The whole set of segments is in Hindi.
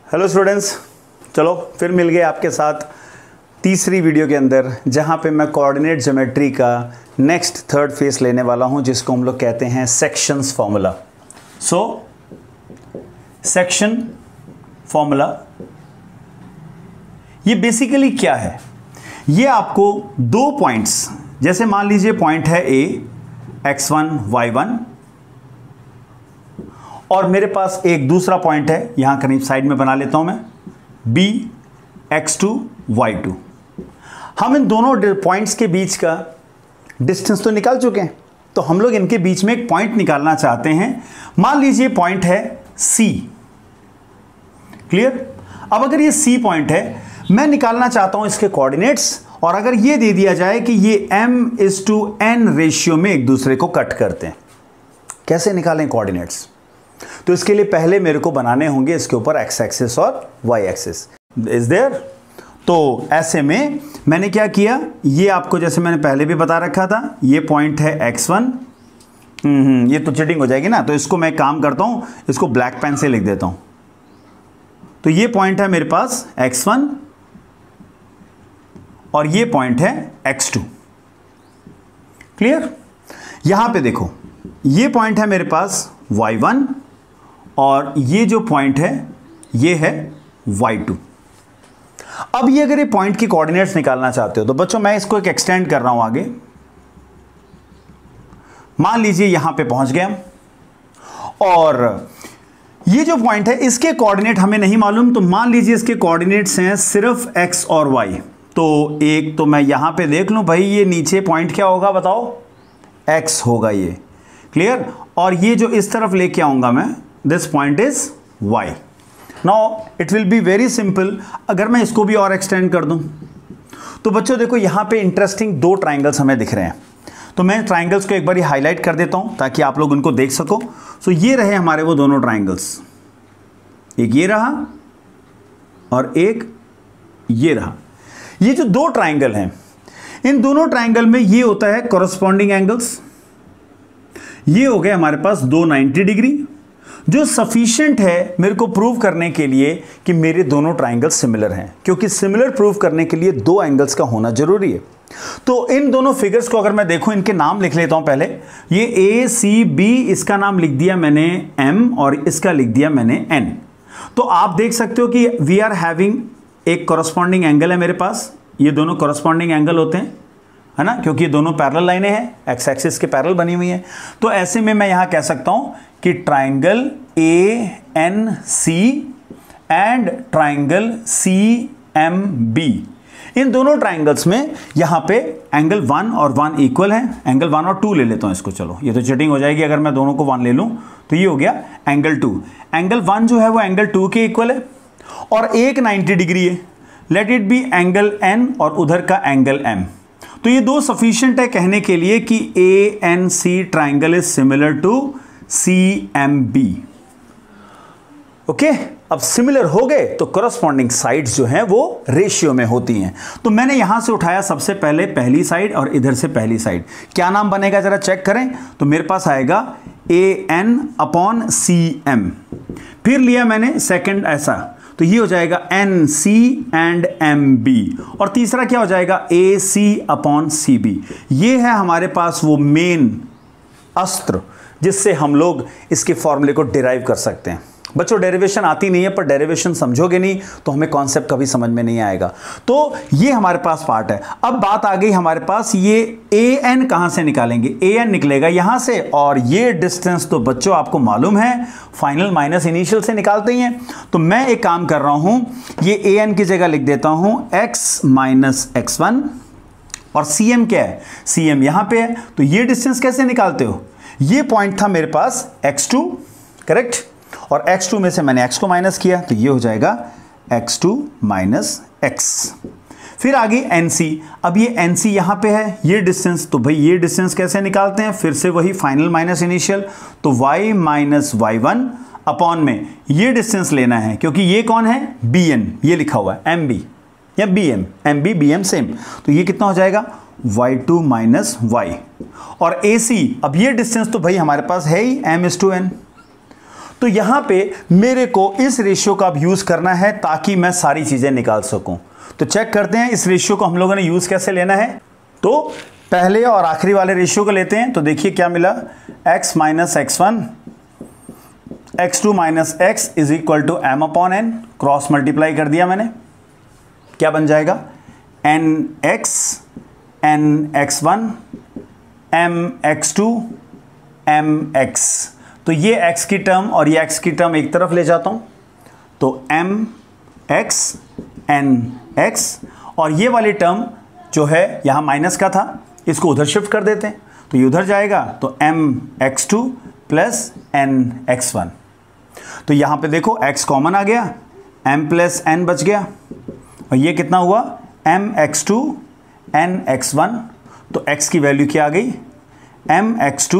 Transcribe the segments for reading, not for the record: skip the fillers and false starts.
हेलो स्टूडेंट्स, चलो फिर मिल गए आपके साथ तीसरी वीडियो के अंदर, जहाँ पे मैं कोऑर्डिनेट ज्योमेट्री का नेक्स्ट थर्ड फेस लेने वाला हूँ, जिसको हम लोग कहते हैं sections formula. So section formula ये बेसिकली क्या है? ये आपको दो पॉइंट्स, जैसे मान लीजिए पॉइंट है ए x1 y1 और मेरे पास एक दूसरा पॉइंट है, यहां करीब साइड में बना लेता हूं मैं, b x2 y2। हम इन दोनों पॉइंट्स के बीच का डिस्टेंस तो निकाल चुके हैं, तो हम लोग इनके बीच में एक पॉइंट निकालना चाहते हैं। मान लीजिए पॉइंट है c। क्लियर? अब अगर ये c पॉइंट है, मैं निकालना चाहता हूं इसके कोऑर्डिनेट्स, और अगर ये दे दिया जाए कि ये m/n रेशियो में एक दूसरे को कट करते हैं, कैसे निकालें कोऑर्डिनेट्स? तो इसके लिए पहले मेरे को बनाने होंगे इसके ऊपर x एक्सिस और y एक्सिस। Is there? तो ऐसे में मैंने क्या किया, ये आपको जैसे मैंने पहले भी बता रखा था, ये पॉइंट है x1। ये तो चीटिंग हो जाएगी ना, तो इसको मैं काम करता हूं, इसको ब्लैक पेन से लिख देता हूं। तो ये पॉइंट है मेरे पास x1 और ये पॉइंट है x2। क्लियर? यहां पे देखो, ये पॉइंट है मेरे पास y1 और ये जो पॉइंट है ये है y2। अब ये अगर ये पॉइंट की कोऑर्डिनेट्स निकालना चाहते हो तो बच्चों मैं इसको एक एक्सटेंड कर रहा हूं आगे। मान लीजिए यहां पे पहुंच गए हम, और ये जो पॉइंट है इसके कोऑर्डिनेट हमें नहीं मालूम, तो मान लीजिए इसके कोऑर्डिनेट्स हैं सिर्फ x और y। तो एक तो मैं यहां पे देख लूं भाई, ये नीचे पॉइंट क्या होगा बताओ? x होगा ये। क्लियर? और ये जो इस तरफ लेके आऊंगा मैं, this point is y। Now it will be very simple. अगर मैं इसको भी और एक्सटेंड कर दूं तो बच्चों देखो यहां पे इंटरेस्टिंग दो ट्राइंगल्स हमें दिख रहे हैं, तो मैं ट्राइंगल्स को एक बार हाईलाइट कर देता हूं ताकि आप लोग उनको देख सको। सो ये रहे हमारे वो दोनों ट्राइंगल्स, एक ये रहा और एक ये रहा। ये जो दो ट्राइंगल हैं, इन दोनों ट्राइंगल में ये होता है कॉरस्पॉन्डिंग एंगल्स। ये हो गए हमारे पास 290 डिग्री, जो सफिशिएंट है मेरे को प्रूव करने के लिए कि मेरे दोनों ट्राइंगल सिमिलर हैं, क्योंकि सिमिलर प्रूव करने के लिए दो एंगल्स का होना जरूरी है। तो इन दोनों फिगर्स को अगर मैं देखूं, इनके नाम लिख लेता हूं पहले। ये ए सी बी, इसका नाम लिख दिया मैंने एम और इसका लिख दिया मैंने एन। तो आप देख सकते हो कि वी आर हैविंग एक कॉरस्पॉन्डिंग एंगल है मेरे पास। ये दोनों कॉरस्पॉन्डिंग एंगल होते हैं, है ना, क्योंकि ये दोनों पैरेलल लाइनें हैं, एक्स एक्सिस के पैरेलल बनी हुई हैं। तो ऐसे में मैं यहां कह सकता हूं कि triangle A N C and triangle C M B, इन दोनों ट्राइंगल्स में यहां पे एंगल 1 और 1 इक्वल है। एंगल 1 और 2 ले लेता हूं इसको, चलो ये तो चीटिंग हो जाएगी अगर मैं दोनों को 1 ले लूं। तो ये हो गया एंगल 2। एंगल 1 जो है वो एंगल 2 के इक्वल है और एक 90 डिग्री है। Let it be angle N और उधर का एंगल एम। तो ये दो सफिशिएंट है कहने के लिए कि A N C triangle is similar to C M B. Okay, अब सिमिलर हो गए तो कॉरस्पॉन्डिंग साइड्स जो हैं वो रेशियो में होती हैं। तो मैंने यहां से उठाया सबसे पहले पहली साइड और इधर से पहली साइड। क्या नाम बनेगा जरा चेक करें। तो मेरे पास आएगा A N upon C M. फिर लिया मैंने सेकंड ऐसा, तो ये हो जाएगा N C and M B. और तीसरा क्या हो जाएगा? A C upon C B. ये है हमारे पास वो मेन अस्त्र जिससे हम लोग इसके फॉर्मूले को डिराइव कर सकते हैं। बच्चों डेरिवेशन आती नहीं है, पर डेरिवेशन समझोगे नहीं तो हमें कॉन्सेप्ट कभी समझ में नहीं आएगा। तो ये हमारे पास पार्ट है। अब बात आ गई हमारे पास, ये ए एन कहां से निकालेंगे? ए एन निकलेगा यहां से, और ये डिस्टेंस तो बच्चों आपको मालूम है फाइनल माइनस इनिशियल से निकालते ही हैं। तो मैं एक काम कर रहा हूं, ये ए एन की जगह लिख देता हूं x माइनस x1, और सी एम क्या है? सी एम यहां पे है। तो ये डिस्टेंस कैसे निकालते हो? ये पॉइंट था मेरे पास x2, करेक्ट, और x2 में से मैंने x को माइनस किया, तो ये हो जाएगा x2 माइनस x। फिर आगे NC। अब ये NC यहां पे है, ये डिस्टेंस, तो भाई ये डिस्टेंस कैसे निकालते हैं? फिर से वही फाइनल माइनस इनिशियल, तो y माइनस y1 अपॉन में ये डिस्टेंस लेना है, क्योंकि ये कौन है? BN, ये लिखा हुआ है MB या BM, MB BM सेम। तो ये कितना हो जाएगा? y2 minus y। और AC, अब ये डिस्टेंस तो भाई हमारे पास है ही m/n। तो यहां पे मेरे को इस रेशियो का अब यूज करना है ताकि मैं सारी चीजें निकाल सकूं। तो चेक करते हैं इस रेशियो को हम लोगों ने यूज कैसे लेना है। तो पहले और आखिरी वाले रेशियो को लेते हैं। तो देखिए क्या मिला, x minus x1 x2 minus x is equal to m upon n, cross multiply कर दिया मैंने, क्या बन जाएगा nx nx1 mx2 mx। तो ये x की टर्म और ये x की टर्म एक तरफ ले जाता हूं, तो mx nx, और ये वाली टर्म जो है यहां माइनस का था इसको उधर शिफ्ट कर देते हैं, तो ये उधर जाएगा, तो mx2 प्लस nx1। तो यहां पे देखो x कॉमन आ गया, m प्लस n बच गया, और ये कितना हुआ mx2 nx1। तो x की वैल्यू क्या आ गई, mx2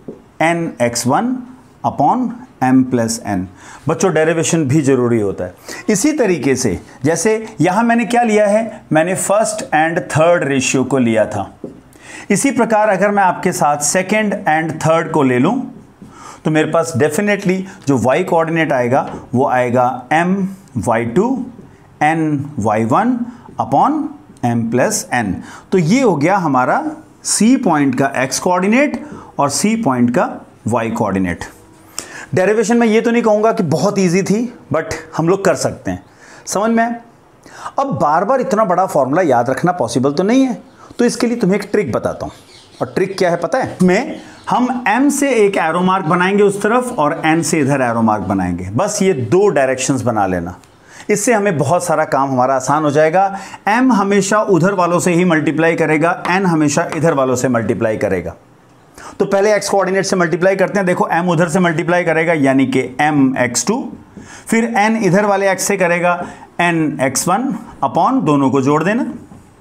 nx1 upon m plus n। बच्चों डेरिवेशन भी जरूरी होता है। इसी तरीके से जैसे यहां मैंने क्या लिया है, मैंने फर्स्ट एंड थर्ड रेशियो को लिया था। इसी प्रकार अगर मैं आपके साथ सेकंड एंड थर्ड को ले लूं तो मेरे पास डेफिनेटली जो y कोऑर्डिनेट आएगा वो आएगा m y2 n y1 upon m plus n। तो ये हो गया हमारा C पॉइंट का x कोऑर्डिनेट और C पॉइंट का y कोऑर्डिनेट। डेरिवेशन में ये तो नहीं कहूंगा कि बहुत इजी थी, बट हम लोग कर सकते हैं, समझ में। अब बार बार इतना बड़ा फॉर्मूला याद रखना पॉसिबल तो नहीं है, तो इसके लिए तुम्हें एक ट्रिक बताता हूं। और ट्रिक क्या है पता है, इसमें हम m से एक एरो मार्क बनाएंगे उस तरफ और n से इधर एरो मार्क बनाएंगे। बस ये दो डायरेक्शंस बना लेना, इससे हमें बहुत सारा काम हमारा आसान हो जाएगा। m हमेशा उधर वालों से ही मल्टीप्लाई करेगा, n हमेशा इधर वालों से मल्टीप्लाई करेगा। तो पहले x कोऑर्डिनेट से मल्टीप्लाई करते हैं। देखो m उधर से मल्टीप्लाई करेगा यानी कि mx2, फिर n इधर वाले x से करेगा nx1 अपॉन, दोनों को जोड़ देना,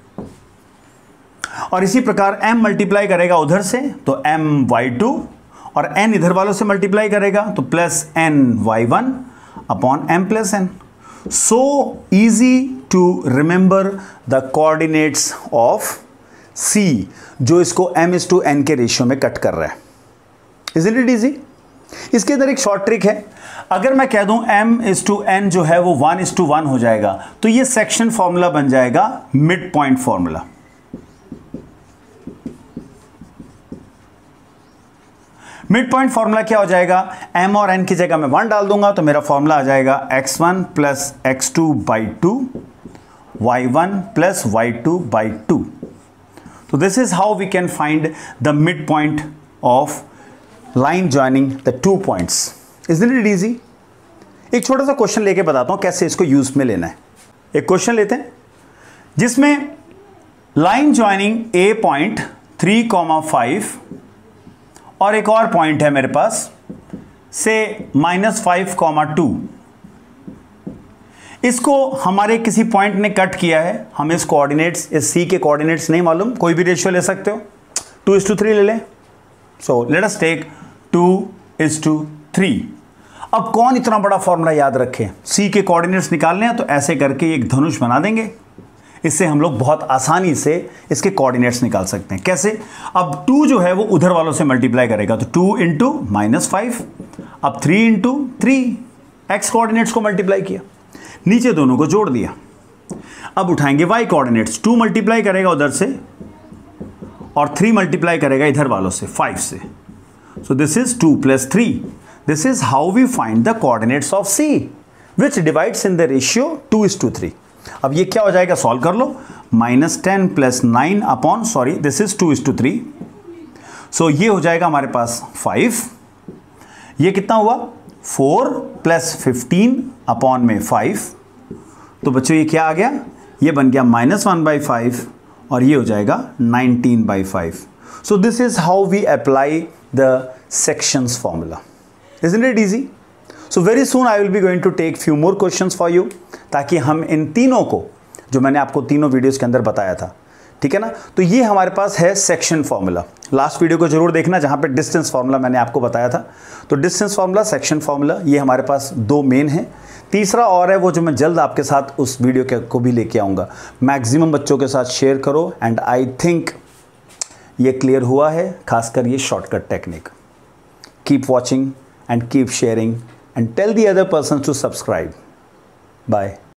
और इसी प्रकार m मल्टीप्लाई करेगा उधर से तो my2, और n इधर वालों से मल्टीप्लाई करेगा तो plus ny1 upon m plus n। So easy to remember the coordinates of C, जो इसको m/n के रेशियो में कट कर रहा है। Isn't it easy? इसके अंदर एक शॉर्ट ट्रिक है। अगर मैं कह दूं m/n जो है वो 1:1 हो जाएगा, तो ये सेक्शन फॉर्मूला बन जाएगा mid point formula. Mid point formula क्या हो जाएगा, m और n की जगह मैं 1 डाल दूंगा तो मेरा फॉर्मूला आ जाएगा x1 plus x2 by 2 y1 plus y2 by 2। So this is how we can find the midpoint of line joining the two points. Isn't it easy? एक छोटा सा क्वेश्चन लेके बताता हूं कैसे इसको यूज में लेना है। एक क्वेश्चन लेते हैं जिसमें लाइन ज्वाइनिंग A पॉइंट 3,5 और एक और पॉइंट है मेरे पास से -5,2। इसको हमारे किसी पॉइंट ने कट किया है। हमें इस कोऑर्डिनेट्स, इस C के कोऑर्डिनेट्स नहीं मालूम, कोई भी रेशियो ले सकते हो, 2:3 ले लें। So let us take 2:3। अब कौन इतना बड़ा फॉर्मूला याद रखे, C के कोऑर्डिनेट्स निकालने हैं तो ऐसे करके एक धनुष बना देंगे। इससे हम लोग बहुत आसानी से इसके कोऑर्डिनेट्स निकाल सकते हैं। कैसे, अब 2 जो है वो उधर वालों से मल्टीप्लाई करेगा तो 2 इंटू -5, अब 3 इंटू 3 x कोऑर्डिनेट्स को मल्टीप्लाई किया, नीचे दोनों को जोड़ दिया। अब उठाएंगे y कोऑर्डिनेट्स, 2 मल्टीप्लाई करेगा उधर से और 3 मल्टीप्लाई करेगा इधर वालों से 5 से। So this is 2 + 3। This is how we find the coordinates of C which divides in the ratio 2:3। अब ये क्या हो जाएगा, सॉल्व कर लो, -10 + 9 upon, sorry this is 2:3। So ये हो जाएगा हमारे पास 5। ये कितना हुआ, 4 + 15 अपॉन में 5। तो बच्चों ये क्या आ गया, ये बन गया -1/5 और ये हो जाएगा 19/5। So this is how we apply the sections formula. Isn't it easy? So very soon I will be going to take few more questions for you, ताकि हम इन तीनों को, जो मैंने आपको तीनों वीडियोस के अंदर बताया था, ठीक है ना। तो ये हमारे पास है सेक्शन फॉर्मूला। लास्ट वीडियो को जरूर देखना जहां पे डिस्टेंस फॉर्मूला मैंने आपको बताया था। तो डिस्टेंस फॉर्मूला, सेक्शन फॉर्मूला, ये हमारे पास 2 मेन हैं। तीसरा और है वो जो मैं जल्द आपके साथ उस वीडियो को भी लेके आऊँगा। मैक्सिमम बच्चों के साथ शेयर करो एंड आई थिंक ये क्लियर हुआ है, खासकर ये shortcut technique. Keep watching and keep sharing and tell the other person to subscribe. Bye.